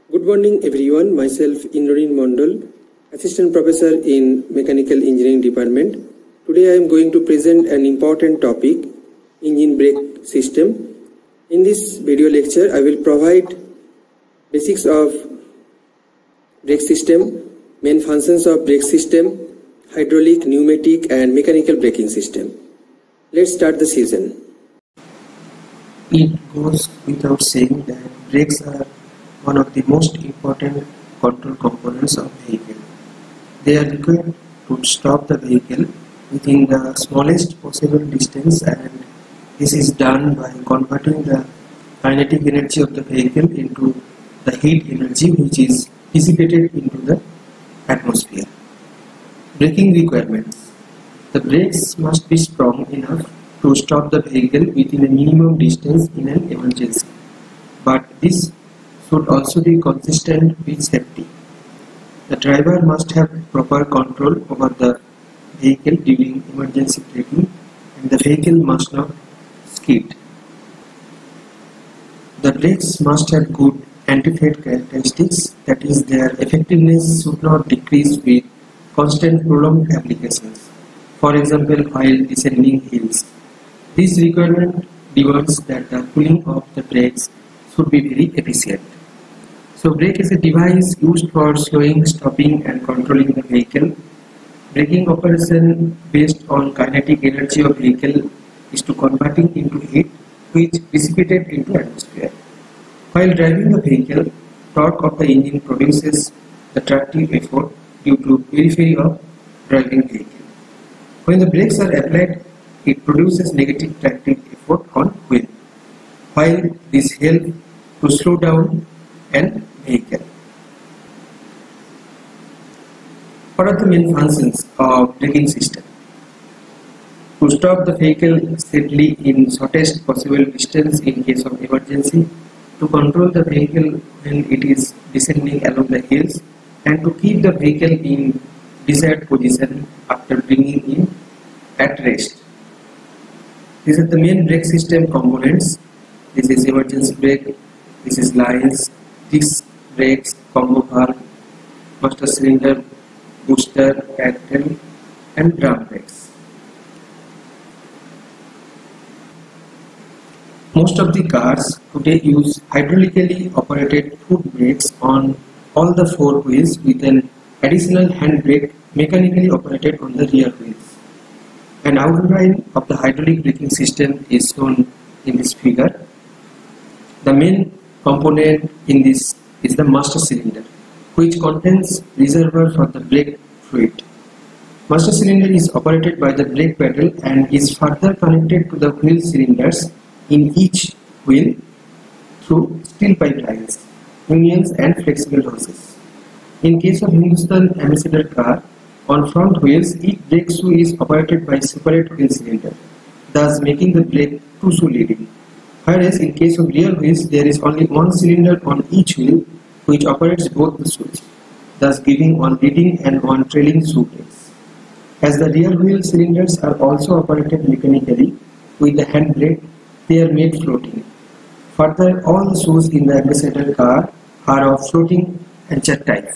Good morning everyone, myself Indranil Mondal, Assistant Professor in Mechanical Engineering Department. Today I am going to present an important topic, engine brake system. In this video lecture I will provide basics of brake system, main functions of brake system, hydraulic, pneumatic and mechanical braking system. Let's start the session. It goes without saying that brakes are one of the most important control components of vehicle. They are required to stop the vehicle within the smallest possible distance, and this is done by converting the kinetic energy of the vehicle into the heat energy which is dissipated into the atmosphere. Braking requirements. The brakes must be strong enough to stop the vehicle within a minimum distance in an emergency, but this should also be consistent with safety. The driver must have proper control over the vehicle during emergency braking, and the vehicle must not skid. The brakes must have good anti-fade characteristics, that is, their effectiveness should not decrease with constant prolonged applications, for example while descending hills. This requirement demands that the pulling of the brakes should be very efficient. So brake is a device used for slowing, stopping and controlling the vehicle. Braking operation based on kinetic energy of vehicle is to converting into heat which dissipated into atmosphere. While driving the vehicle, torque of the engine produces the tractive effort due to periphery of driving vehicle. When the brakes are applied, it produces negative tractive effort on wheel, while this helps to slow down an vehicle. What are the main functions of braking system? To stop the vehicle safely in shortest possible distance in case of emergency, to control the vehicle when it is descending along the hills, and to keep the vehicle in desired position after bringing in at rest. These are the main brake system components. This is emergency brake, this is lines, disc brakes, combo valve, master cylinder, booster, axle and drum brakes. Most of the cars today use hydraulically operated foot brakes on all the four wheels with an additional hand brake mechanically operated on the rear wheels. An outline of the hydraulic braking system is shown in this figure. The main component in this is the master cylinder, which contains reservoir for the brake fluid. Master cylinder is operated by the brake pedal and is further connected to the wheel cylinders in each wheel through steel pipe lines, unions and flexible hoses. In case of Hindustan Ambassador car, on front wheels, each brake shoe is operated by separate wheel cylinder, thus making the brake two shoe leading. Whereas in case of rear wheels, there is only one cylinder on each wheel which operates both the shoes, thus giving one leading and one trailing shoe brakes. As the rear wheel cylinders are also operated mechanically with the hand brake, they are made floating. Further, all the shoes in the Ambassador car are of floating anchor type.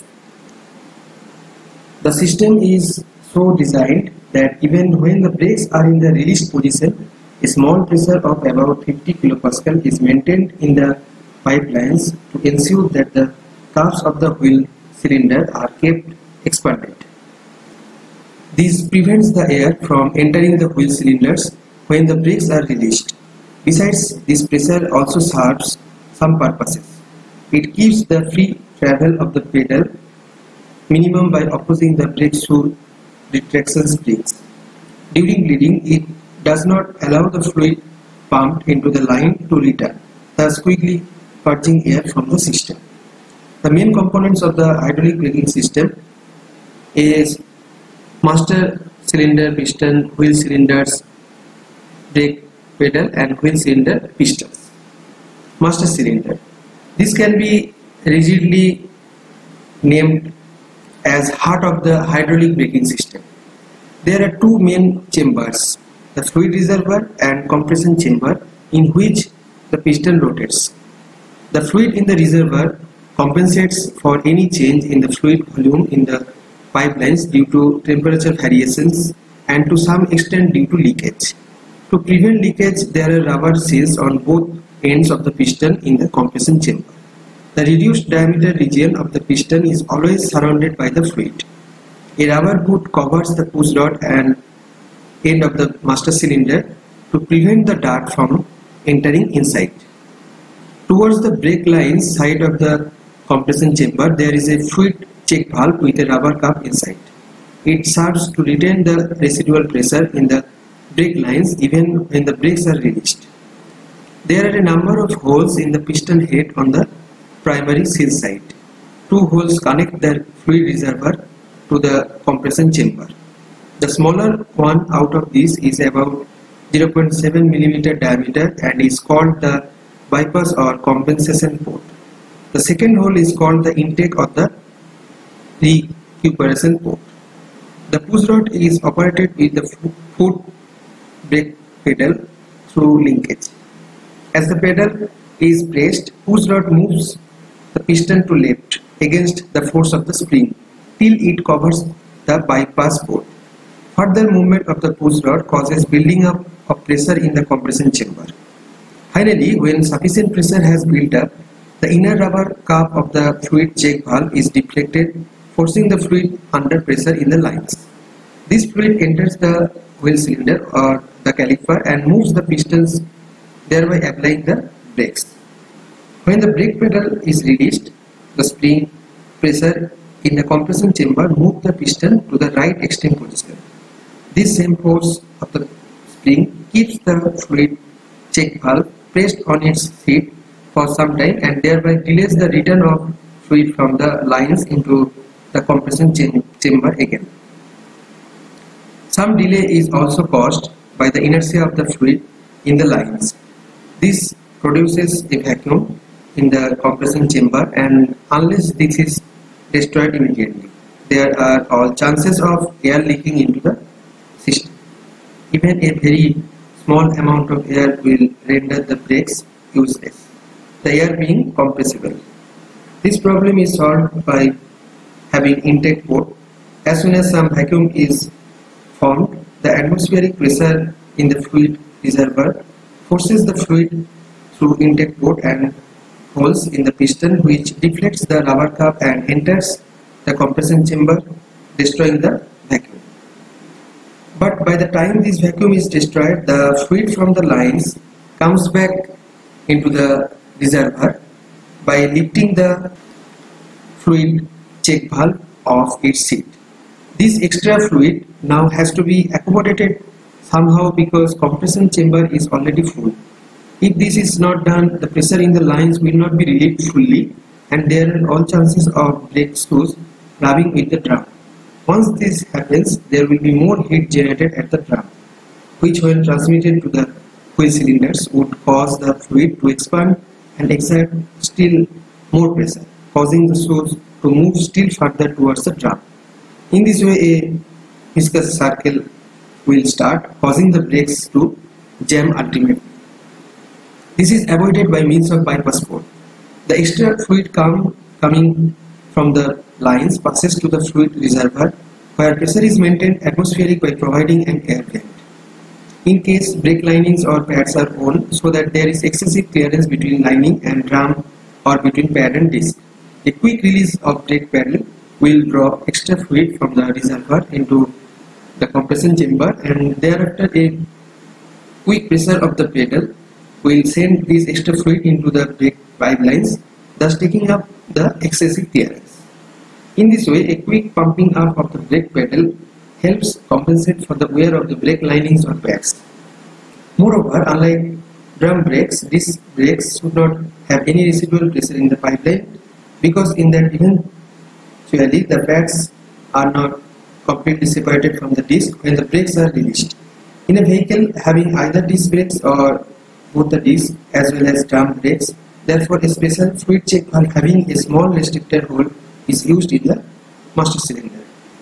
The system is so designed that even when the brakes are in the released position, a small pressure of about 50 kPa is maintained in the pipelines to ensure that the cups of the wheel cylinder are kept expanded. This prevents the air from entering the wheel cylinders when the brakes are released. Besides, this pressure also serves some purposes. It keeps the free travel of the pedal minimum by opposing the brake shoe retraction springs. During bleeding, it does not allow the fluid pumped into the line to return, thus quickly purging air from the system. The main components of the hydraulic braking system is master cylinder, piston, wheel cylinders, brake pedal and wheel cylinder pistons. Master cylinder. This can be rigidly named as heart of the hydraulic braking system. There are two main chambers, the fluid reservoir and compression chamber, in which the piston rotates. The fluid in the reservoir compensates for any change in the fluid volume in the pipelines due to temperature variations and to some extent due to leakage. To prevent leakage, there are rubber seals on both ends of the piston in the compression chamber. The reduced diameter region of the piston is always surrounded by the fluid. A rubber boot covers the push rod and end of the master cylinder to prevent the dirt from entering inside. Towards the brake lines side of the compression chamber, there is a fluid check valve with a rubber cup inside. It serves to retain the residual pressure in the brake lines even when the brakes are released. There are a number of holes in the piston head on the primary seal side. Two holes connect the fluid reservoir to the compression chamber. The smaller one out of these is about 0.7 mm diameter and is called the bypass or compensation port. The second hole is called the intake or the recuperation port. The push rod is operated with the foot brake pedal through linkage. As the pedal is pressed, push rod moves the piston to left against the force of the spring till it covers the bypass port. Further movement of the push rod causes building up of pressure in the compression chamber. Finally, when sufficient pressure has built up, the inner rubber cup of the fluid check valve is deflected, forcing the fluid under pressure in the lines. This fluid enters the wheel cylinder or the caliper and moves the pistons, thereby applying the brakes. When the brake pedal is released, the spring pressure in the compression chamber moves the piston to the right extreme position. This same force of the spring keeps the fluid check valve pressed on its seat for some time and thereby delays the return of fluid from the lines into the compression chamber again. Some delay is also caused by the inertia of the fluid in the lines. This produces a vacuum in the compression chamber, and unless this is destroyed immediately, there are all chances of air leaking into the system. Even a very small amount of air will render the brakes useless, the air being compressible. This problem is solved by having intake port. As soon as some vacuum is formed, the atmospheric pressure in the fluid reservoir forces the fluid through intake port and holes in the piston, which deflects the rubber cup and enters the compression chamber, destroying the vacuum. But by the time this vacuum is destroyed, the fluid from the lines comes back into the reservoir by lifting the fluid check valve off its seat. This extra fluid now has to be accommodated somehow because compression chamber is already full. If this is not done, the pressure in the lines will not be relieved fully and there are all chances of brake shoes rubbing with the drum. Once this happens, there will be more heat generated at the drum, which when transmitted to the wheel cylinders would cause the fluid to expand and exert still more pressure, causing the shoes to move still further towards the drum. In this way, a viscous circle will start, causing the brakes to jam ultimately. This is avoided by means of bypass port. The extra fluid coming from the lines passes to the fluid reservoir, where pressure is maintained atmospheric by providing an air vent. In case brake linings or pads are on, so that there is excessive clearance between lining and drum or between pad and disc, a quick release of brake pedal will draw extra fluid from the reservoir into the compression chamber, and thereafter a quick pressure of the pedal will send this extra fluid into the brake pipelines, thus taking up the excessive clearance. In this way, a quick pumping up of the brake pedal helps compensate for the wear of the brake linings or pads. Moreover, unlike drum brakes, disc brakes should not have any residual pressure in the pipeline, because in that eventually the pads are not completely separated from the disc when the brakes are released. In a vehicle having either disc brakes or both the disc as well as drum brakes, therefore a special fluid check valve having a small restrictor hole is used in the master cylinder.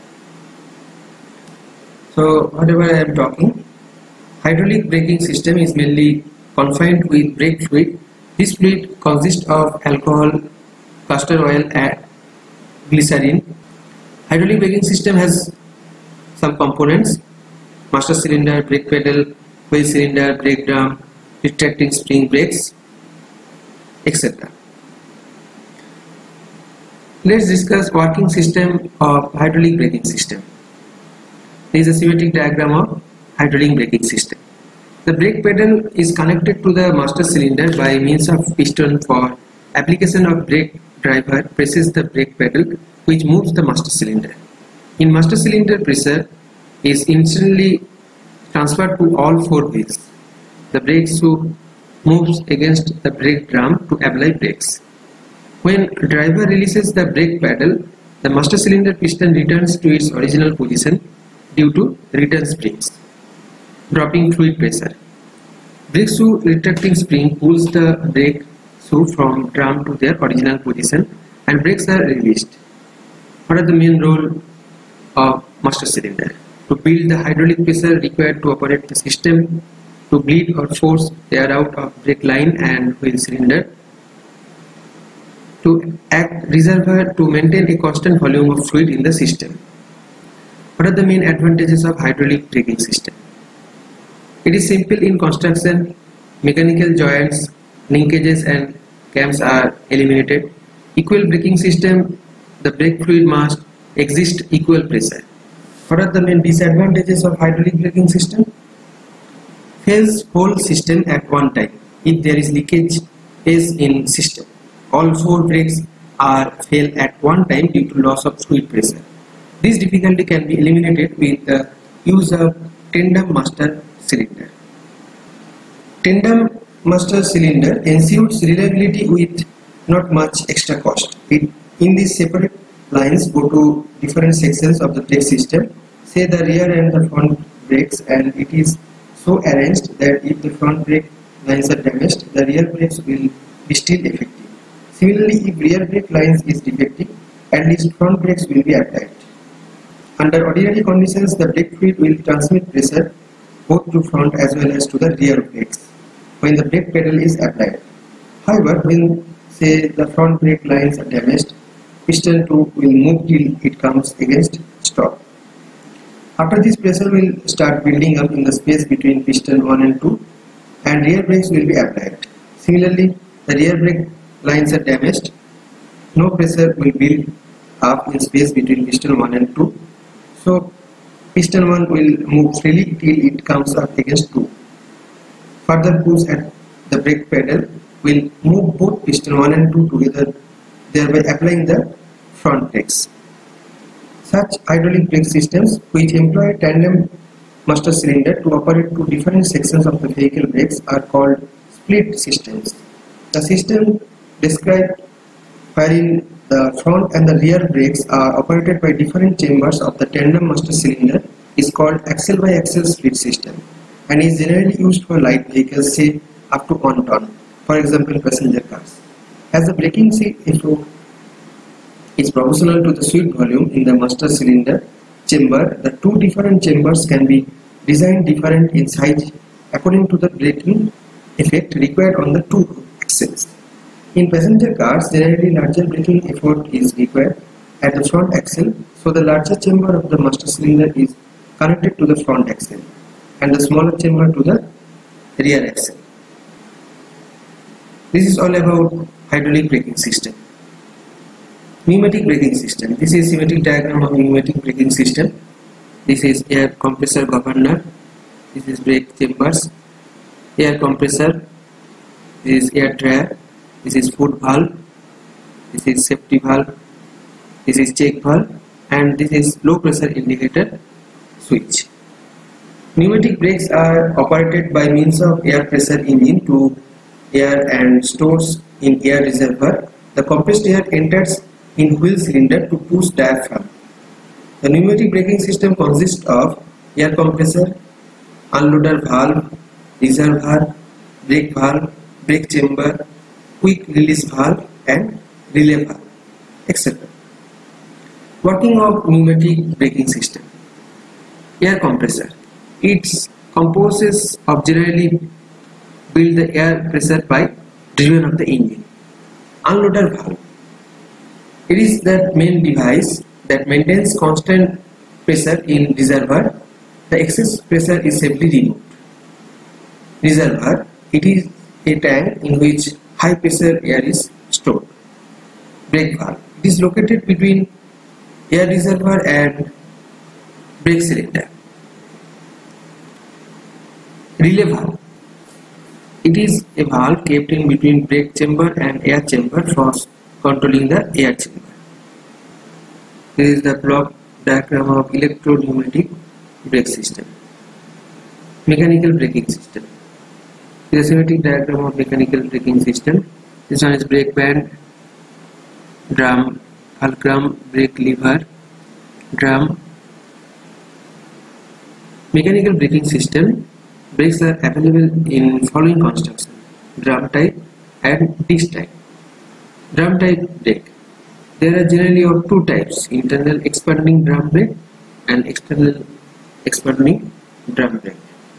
So whatever I am talking, hydraulic braking system is mainly confined with brake fluid. This fluid consists of alcohol castor oil and glycerin. Hydraulic braking system has some components: master cylinder, brake pedal, wheel cylinder, brake drum, retracting spring brakes, etc. Let's discuss working system of hydraulic braking system. This is a schematic diagram of hydraulic braking system. The brake pedal is connected to the master cylinder by means of piston. For application of brake, driver presses the brake pedal which moves the master cylinder. In master cylinder, pressure is instantly transferred to all four wheels. The brake shoe moves against the brake drum to apply brakes. When driver releases the brake pedal, the master cylinder piston returns to its original position due to return springs, dropping fluid pressure. Brake shoe retracting spring pulls the brake shoe from drum to their original position and brakes are released. What are the main role of master cylinder? To build the hydraulic pressure required to operate the system, to bleed or force air out of brake line and wheel cylinder, to act reservoir to maintain a constant volume of fluid in the system. What are the main advantages of hydraulic braking system? It is simple in construction. Mechanical joints, linkages and cams are eliminated. Equal braking system, the brake fluid must exist equal pressure. What are the main disadvantages of hydraulic braking system? Fails whole system at one time. If there is leakage in system, all four brakes are fail at one time due to loss of fluid pressure. This difficulty can be eliminated with the use of tandem master cylinder. Tandem master cylinder ensures reliability with not much extra cost. In these separate lines go to different sections of the brake system, say the rear and the front brakes, and it is so arranged that if the front brake lines are damaged, the rear brakes will be still effective. Similarly, if rear brake lines is defective, at least front brakes will be applied. Under ordinary conditions, the brake fluid will transmit pressure both to front as well as to the rear brakes when the brake pedal is applied. However, when say the front brake lines are damaged, piston 2 will move till it comes against stop. After this, pressure will start building up in the space between piston 1 and 2 and rear brakes will be applied. Similarly, the rear brake lines are damaged, no pressure will build up in space between piston 1 and 2. So piston 1 will move freely till it comes up against 2. Further push at the brake pedal will move both piston 1 and 2 together, thereby applying the front brakes. Such hydraulic brake systems which employ tandem master cylinder to operate to different sections of the vehicle brakes are called split systems. The system described wherein the front and the rear brakes are operated by different chambers of the tandem master cylinder is called axle by axle split system and is generally used for light vehicles, say up to 1 ton, for example passenger cars. As the braking effort is proportional to the fluid volume in the master cylinder chamber, the two different chambers can be designed different in size according to the braking effect required on the two axles. In passenger cars, generally larger braking effort is required at the front axle, so the larger chamber of the master cylinder is connected to the front axle and the smaller chamber to the rear axle. This is all about hydraulic braking system. Pneumatic braking system. This is schematic diagram of pneumatic braking system. This is air compressor governor. This is brake chambers. Air compressor. This is air dryer. This is foot valve. This is safety valve. This is check valve, and this is low pressure indicator switch. Pneumatic brakes are operated by means of air pressure engine to air and stores in air reservoir. The compressed air enters in wheel cylinder to push diaphragm. The pneumatic braking system consists of air compressor, unloader valve, reservoir, brake valve, brake chamber, quick release valve and relay valve, etc. Working of pneumatic braking system. Air compressor. It composes of generally build the air pressure pipe driven of the engine. Unloader valve. It is the main device that maintains constant pressure in reservoir. The excess pressure is safely removed. Reservoir, it is a tank in which high pressure air is stored. Brake valve, it is located between air reservoir and brake cylinder. Relay valve, it is a valve kept in between brake chamber and air chamber for controlling the air chamber. This is the block diagram of electro-pneumatic brake system. Mechanical braking system. This is a schematic diagram of mechanical braking system. This one is brake band, drum, fulcrum, brake lever, drum. Mechanical braking system. Brakes are available in following construction: drum type and disc type. Drum type brake. There are generally of two types: internal expanding drum brake and external expanding drum brake.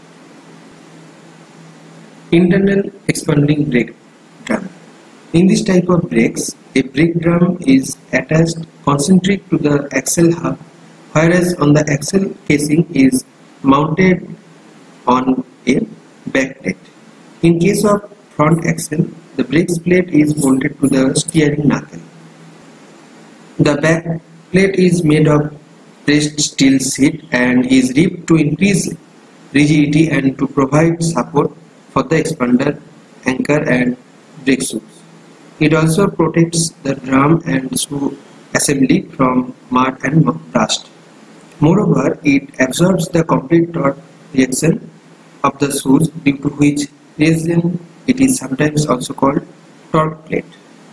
Internal expanding brake drum. In this type of brakes, a brake drum is attached concentric to the axle hub, whereas on the axle casing is mounted on a back plate. In case of front axle, the brakes plate is bolted to the steering knuckle. The back plate is made of pressed steel sheet and is ripped to increase rigidity and to provide support for the expander, anchor and brake shoes. It also protects the drum and shoe assembly from mud and rust. Moreover, it absorbs the complete torque reaction of the shoes, due to which reason it is sometimes also called torque plate.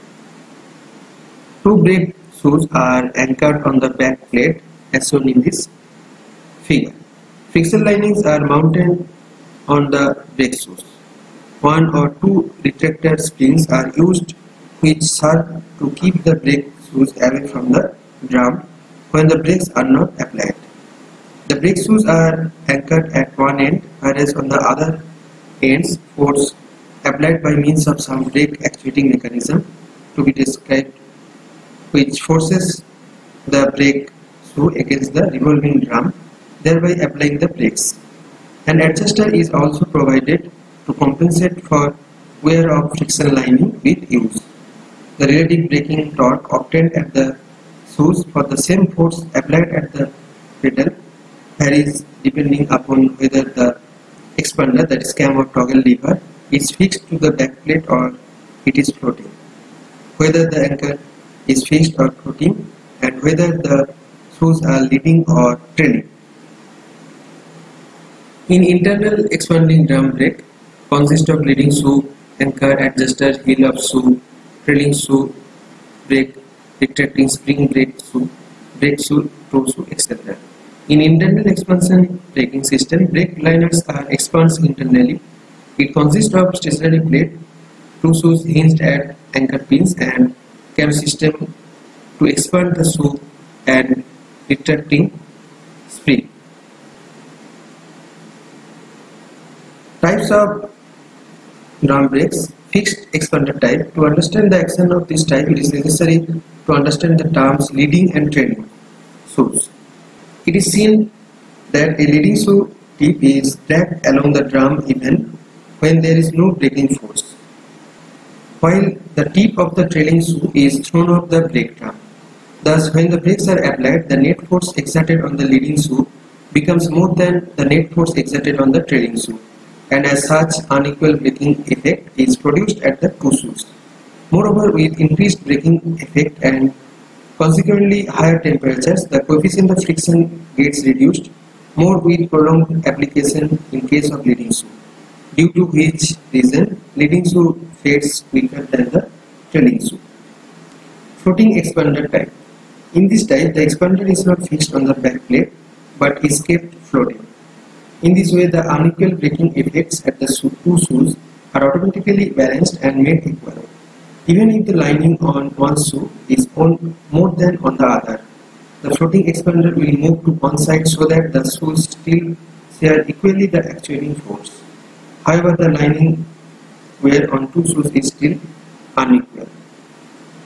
Two brake shoes are anchored on the back plate as shown in this figure. Friction linings are mounted on the brake shoes. One or two retractor springs are used which serve to keep the brake shoes away from the drum when the brakes are not applied. The brake shoes are anchored at one end, whereas on the other ends force applied by means of some brake actuating mechanism to be described, which forces the brake shoe against the revolving drum, thereby applying the brakes. An adjuster is also provided to compensate for wear of friction lining with use. The relative braking torque obtained at the shoes for the same force applied at the pedal varies depending upon whether the expander, that is cam or toggle lever, is fixed to the back plate or it is floating, whether the anchor is fixed or floating, and whether the shoes are leading or trailing. In internal expanding drum brake consists of leading shoe, anchor, adjuster, heel of shoe, trailing shoe, brake, retracting spring brake shoe, toe shoe, etc. In internal expansion braking system, brake liners are expanded internally. It consists of stationary plate, two shoes hinged at anchor pins, and cam system to expand the shoe and retracting spring. Types of drum brakes. Fixed expander type. To understand the action of this type, it is necessary to understand the terms leading and trailing shoes. It is seen that a leading shoe tip is dragged along the drum even when there is no braking force, while the tip of the trailing shoe is thrown off the brake drum. Thus, when the brakes are applied, the net force exerted on the leading shoe becomes more than the net force exerted on the trailing shoe, and as such unequal braking effect is produced at the two shoes. Moreover, with increased braking effect and consequently higher temperatures, the coefficient of friction gets reduced more with prolonged application in case of leading shoe, due to which reason leading shoe fades quicker than the trailing shoe. Floating expander type. In this type, the expander is not fixed on the back plate but is kept floating. In this way, the unequal braking effects at the two shoes are automatically balanced and made equal, even if the lining on one shoe is more than on the other. The floating expander will move to one side so that the shoes still share equally the actuating force. However, the lining wear on two shoes is still unequal.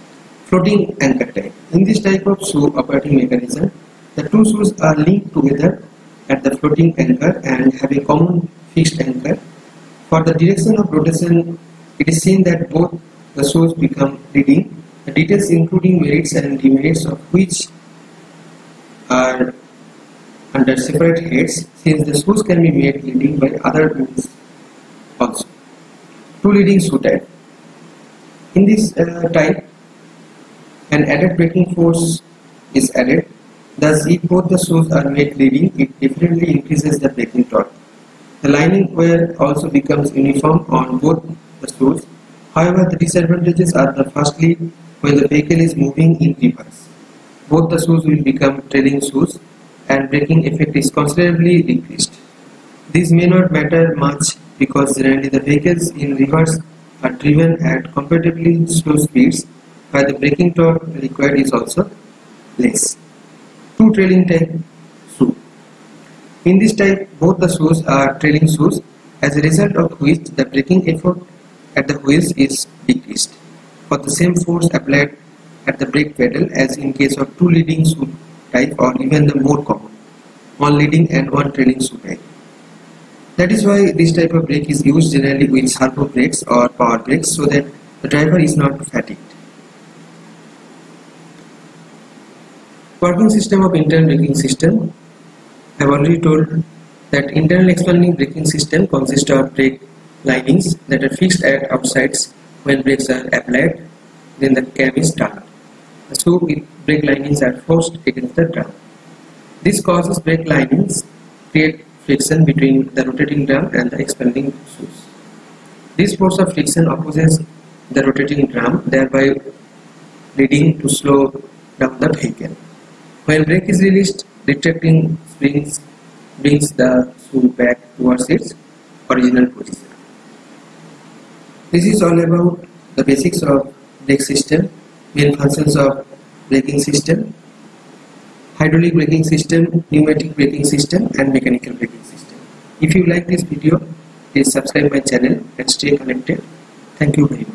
Floating anchor type. In this type of shoe operating mechanism, the two shoes are linked together at the floating anchor and have a common fixed anchor. For the direction of rotation, it is seen that both the shoes become leading. The details including merits and demerits of which are under separate heads, since the shoes can be made leading by other means also. Two leading shoe type. In this type, an added braking force is added. Thus, if both the shoes are made leading, it definitely increases the braking torque. The lining wear also becomes uniform on both the shoes. However, the disadvantages are the firstly, when the vehicle is moving in reverse, both the shoes will become trailing shoes and braking effect is considerably decreased. This may not matter much because generally the vehicles in reverse are driven at comparatively slow speeds, while the braking torque required is also less. Two trailing type shoe. In this type, both the shoes are trailing shoes, as a result of which the braking effort at the wheels is decreased for the same force applied at the brake pedal as in case of two leading shoe type, or even the more common, one leading and one trailing shoe type. That is why this type of brake is used generally with servo brakes or power brakes, so that the driver is not fatigued. Working system of internal braking system. I have already told that internal expanding braking system consists of brake linings that are fixed at outsides when brakes are applied, then the cam is turned. So brake linings are forced against the drum. This causes brake linings create friction between the rotating drum and the expanding shoes. This force of friction opposes the rotating drum, thereby leading to slow down the vehicle. When brake is released, retracting springs brings the shoe back towards its original position. This is all about the basics of brake system, main functions of braking system, hydraulic braking system, pneumatic braking system, and mechanical braking system. If you like this video, please subscribe my channel and stay connected. Thank you very much.